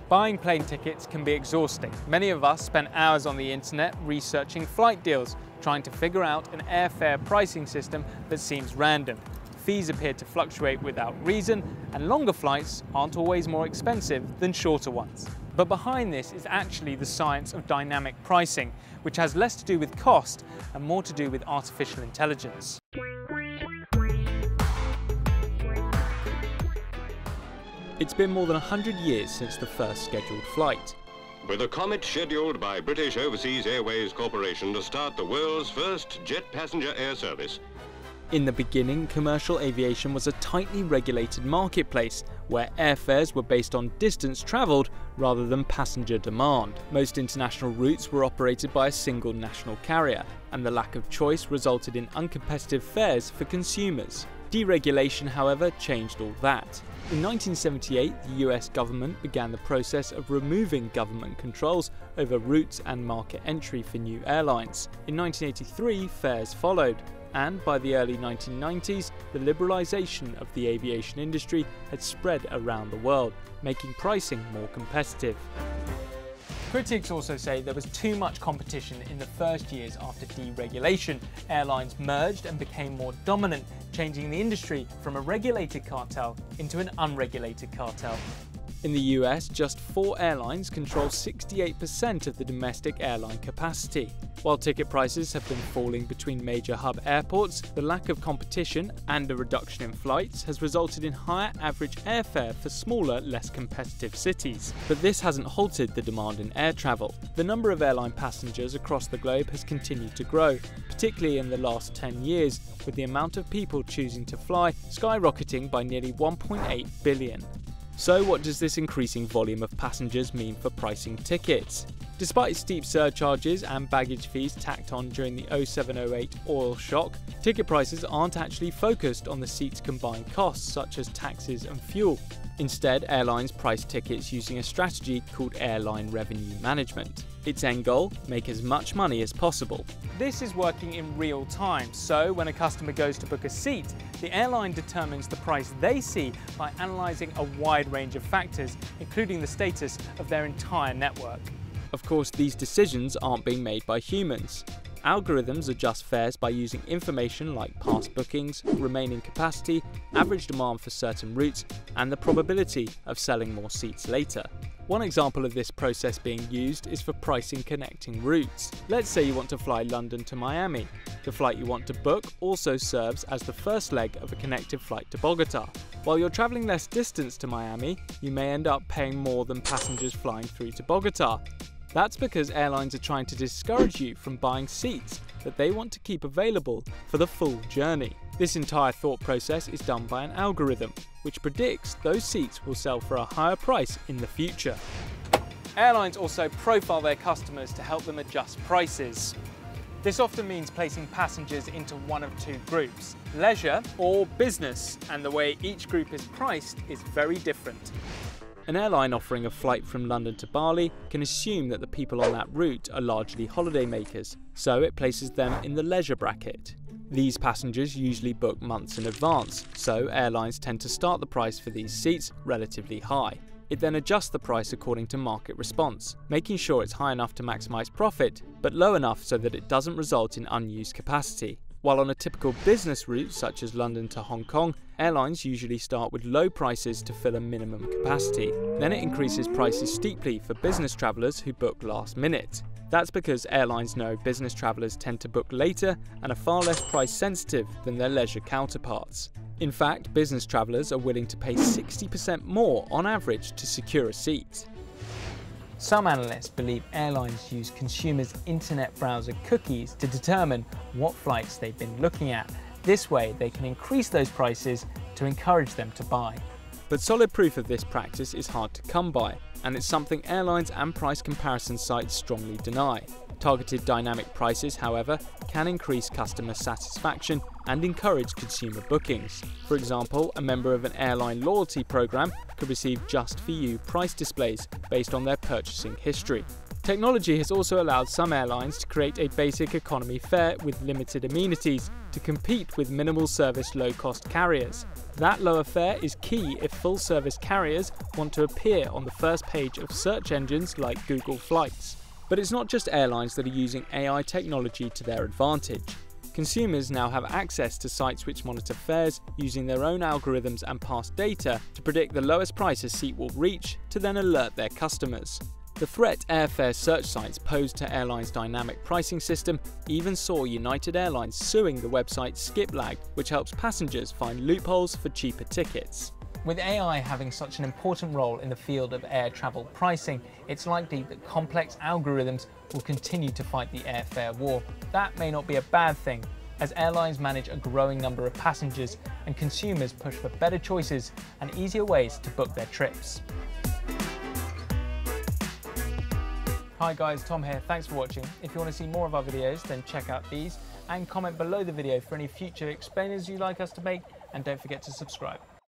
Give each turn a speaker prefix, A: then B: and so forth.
A: Buying plane tickets can be exhausting. Many of us spend hours on the internet researching flight deals, trying to figure out an airfare pricing system that seems random. Fees appear to fluctuate without reason, and longer flights aren't always more expensive than shorter ones. But behind this is actually the science of dynamic pricing, which has less to do with cost and more to do with artificial intelligence. It's been more than 100 years since the first scheduled flight.
B: With a comet scheduled by British Overseas Airways Corporation to start the world's first jet passenger air service.
A: In the beginning, commercial aviation was a tightly regulated marketplace where airfares were based on distance travelled rather than passenger demand. Most international routes were operated by a single national carrier, and the lack of choice resulted in uncompetitive fares for consumers. Deregulation, however, changed all that. In 1978, the US government began the process of removing government controls over routes and market entry for new airlines. In 1983, fares followed, and by the early 1990s, the liberalisation of the aviation industry had spread around the world, making pricing more competitive. Critics also say there was too much competition in the first years after deregulation. Airlines merged and became more dominant, changing the industry from a regulated cartel into an unregulated cartel. In the US, just 4 airlines control 68% of the domestic airline capacity. While ticket prices have been falling between major hub airports, the lack of competition and a reduction in flights has resulted in higher average airfare for smaller, less competitive cities. But this hasn't halted the demand in air travel. The number of airline passengers across the globe has continued to grow, particularly in the last 10 years, with the amount of people choosing to fly skyrocketing by nearly 1.8 billion. So what does this increasing volume of passengers mean for pricing tickets? Despite steep surcharges and baggage fees tacked on during the 07-08 oil shock, ticket prices aren't actually focused on the seats' combined costs such as taxes and fuel. Instead, airlines price tickets using a strategy called airline revenue management. Its end goal? Make as much money as possible. This is working in real time, so when a customer goes to book a seat, the airline determines the price they see by analysing a wide range of factors, including the status of their entire network. Of course, these decisions aren't being made by humans. Algorithms adjust fares by using information like past bookings, remaining capacity, average demand for certain routes, and the probability of selling more seats later. One example of this process being used is for pricing connecting routes. Let's say you want to fly London to Miami. The flight you want to book also serves as the first leg of a connected flight to Bogota. While you're travelling less distance to Miami, you may end up paying more than passengers flying through to Bogota. That's because airlines are trying to discourage you from buying seats that they want to keep available for the full journey. This entire thought process is done by an algorithm, which predicts those seats will sell for a higher price in the future. Airlines also profile their customers to help them adjust prices. This often means placing passengers into one of 2 groups, leisure or business, and the way each group is priced is very different. An airline offering a flight from London to Bali can assume that the people on that route are largely holidaymakers, so it places them in the leisure bracket. These passengers usually book months in advance, so airlines tend to start the price for these seats relatively high. It then adjusts the price according to market response, making sure it's high enough to maximise profit, but low enough so that it doesn't result in unused capacity. While on a typical business route such as London to Hong Kong, airlines usually start with low prices to fill a minimum capacity. Then it increases prices steeply for business travellers who book last minute. That's because airlines know business travellers tend to book later and are far less price sensitive than their leisure counterparts. In fact, business travellers are willing to pay 60% more on average to secure a seat. Some analysts believe airlines use consumers' internet browser cookies to determine what flights they've been looking at. This way, they can increase those prices to encourage them to buy. But solid proof of this practice is hard to come by, and it's something airlines and price comparison sites strongly deny. Targeted dynamic prices, however, can increase customer satisfaction and encourage consumer bookings. For example, a member of an airline loyalty program could receive just for you price displays based on their purchasing history. Technology has also allowed some airlines to create a basic economy fare with limited amenities to compete with minimal service low-cost carriers. That lower fare is key if full-service carriers want to appear on the first page of search engines like Google Flights. But it's not just airlines that are using AI technology to their advantage. Consumers now have access to sites which monitor fares using their own algorithms and past data to predict the lowest price a seat will reach to then alert their customers. The threat airfare search sites pose to airlines' dynamic pricing system even saw United Airlines suing the website Skiplag, which helps passengers find loopholes for cheaper tickets. With AI having such an important role in the field of air travel pricing, it's likely that complex algorithms will continue to fight the airfare war. That may not be a bad thing, as airlines manage a growing number of passengers and consumers push for better choices and easier ways to book their trips. Hi guys, Tom here, thanks for watching. If you want to see more of our videos, then check out these and comment below the video for any future explainers you'd like us to make, and don't forget to subscribe.